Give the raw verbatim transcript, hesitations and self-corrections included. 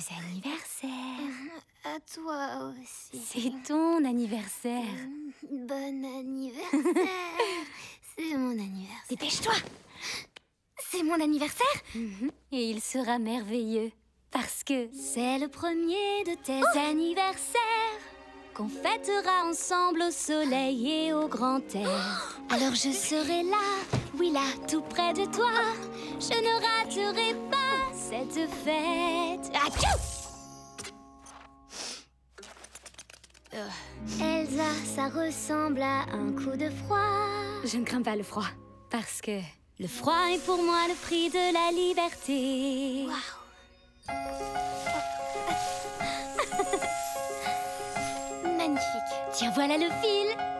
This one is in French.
anniversaire. À toi aussi. C'est ton anniversaire. Bon anniversaire. C'est mon anniversaire. Dépêche-toi. C'est mon anniversaire. Mm-hmm. Et il sera merveilleux. Parce que c'est le premier de tes oh anniversaires qu'on fêtera ensemble au soleil et au grand air. Oh Alors je serai là, oui là, tout près de toi. Je ne raterai pas cette fête. Achou! Uh. Elsa, ça ressemble à un coup de froid. Je ne crains pas le froid, parce que le froid est pour moi le prix de la liberté. Waouh! Magnifique. Tiens, voilà le fil.